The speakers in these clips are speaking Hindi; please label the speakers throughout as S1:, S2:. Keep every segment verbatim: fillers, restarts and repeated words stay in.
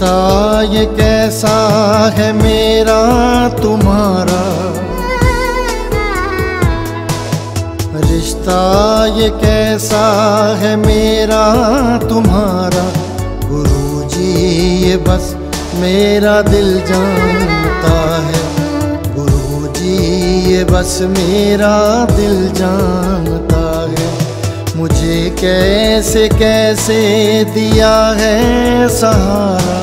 S1: रिश्ता ये कैसा है मेरा तुम्हारा, रिश्ता ये कैसा है मेरा तुम्हारा। गुरुजी ये बस मेरा दिल जानता है, गुरुजी ये बस मेरा दिल जानता है। मुझे कैसे कैसे दिया है सहारा,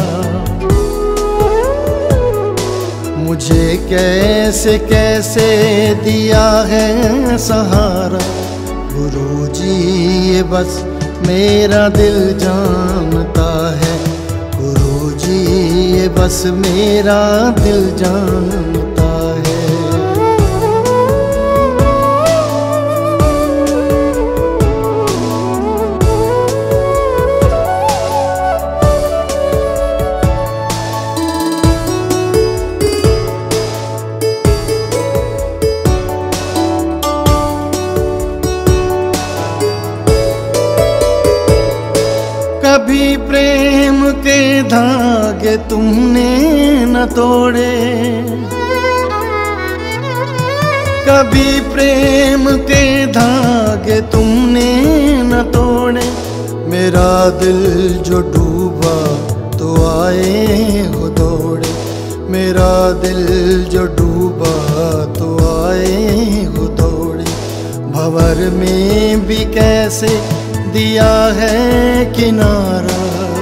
S1: मुझे कैसे कैसे दिया है सहारा। गुरुजी ये बस मेरा दिल जानता है, गुरुजी ये बस मेरा दिल जानता है। कभी प्रेम के धागे तुमने न तोड़े, कभी प्रेम के धागे तुमने न तोड़े। मेरा दिल जो डूबा तो आए हो दौड़े, मेरा दिल जो डूबा तो आए हो दौड़े। भंवर में भी कैसे दिया है किनारा,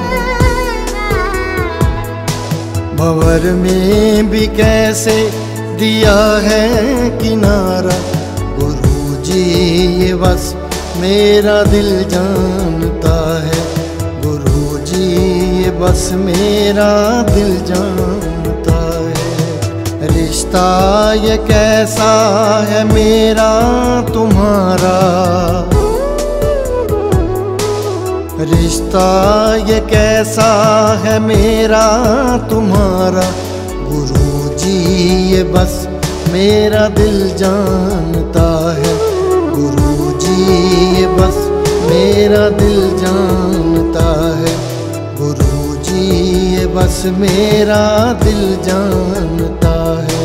S1: भंवर में भी कैसे दिया है किनारा। गुरुजी ये बस मेरा दिल जानता है, गुरुजी ये बस मेरा दिल जानता है। रिश्ता ये कैसा है मेरा तुम्हारा, रिश्ता ये कैसा है मेरा तुम्हारा। गुरुजी ये बस मेरा दिल जानता है, गुरुजी ये बस मेरा दिल जानता है, गुरुजी ये बस मेरा दिल जानता है।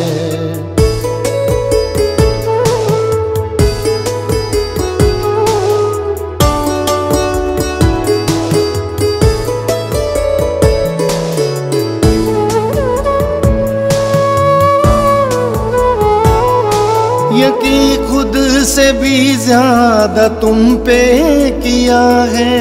S1: यकीन खुद से भी ज्यादा तुम पे किया है,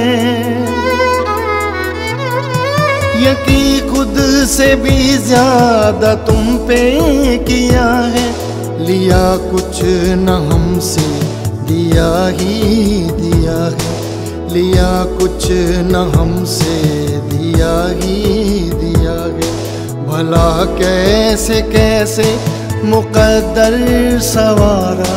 S1: यकीन खुद से भी ज्यादा तुम पे किया है। लिया कुछ न हमसे दिया ही दिया है, लिया कुछ न हमसे दिया ही दिया है। भला कैसे कैसे मुकद्दर सवारा,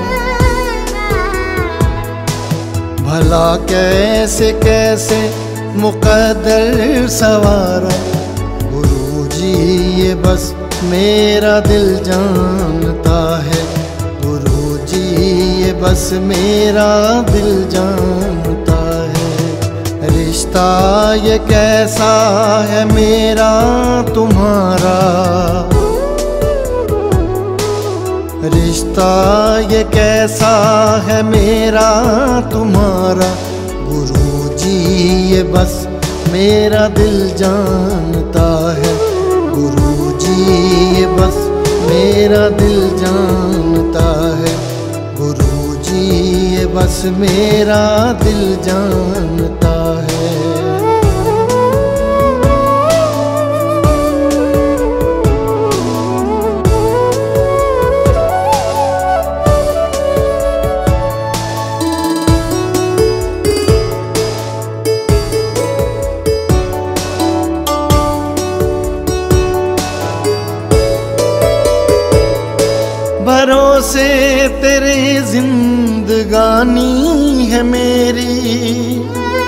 S1: भला कैसे कैसे मुकद्दर सवारा। गुरुजी ये बस मेरा दिल जानता है, गुरुजी ये बस मेरा दिल जानता है। रिश्ता ये कैसा है मेरा तुम्हारा, रिश्ता ये कैसा है मेरा तुम्हारा। गुरुजी ये बस मेरा दिल जानता है, गुरुजी ये बस मेरा दिल जानता है, गुरुजी ये बस मेरा दिल जानता है। भरोसे तेरे जिंदगानी है मेरी,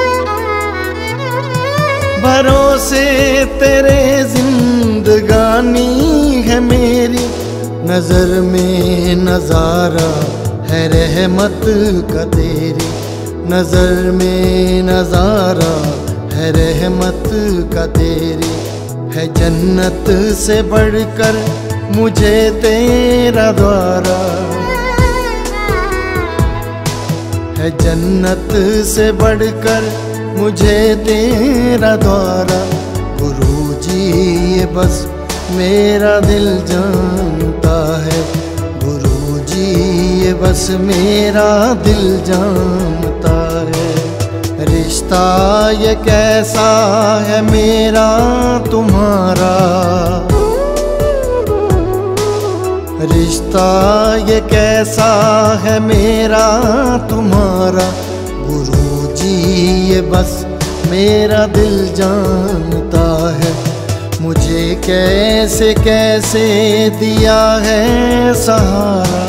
S1: भरोसे तेरे जिंदगानी है मेरी। नजर में नजारा है रहमत का तेरी, नजर में नजारा है रहमत का तेरी। है जन्नत से बढ़कर मुझे तेरा द्वारा, है जन्नत से बढ़कर मुझे तेरा द्वारा। गुरुजी ये बस मेरा दिल जानता है, गुरुजी ये बस मेरा दिल जानता है। रिश्ता ये कैसा है मेरा तुम्हारा, रिश्ता ये कैसा है मेरा तुम्हारा। गुरुजी ये बस मेरा दिल जानता है, मुझे कैसे कैसे दिया है सहारा,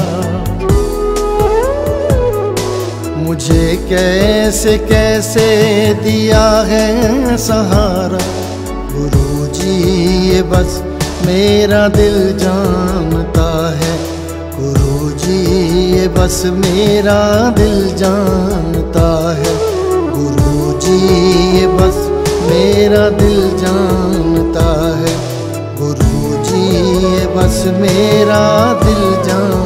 S1: मुझे कैसे कैसे दिया है सहारा। गुरुजी ये बस मेरा दिल जानता है, गुरुजी ये बस मेरा दिल जानता है। गुरुजी ये बस मेरा दिल जानता है, गुरुजी ये बस मेरा दिल जानता है।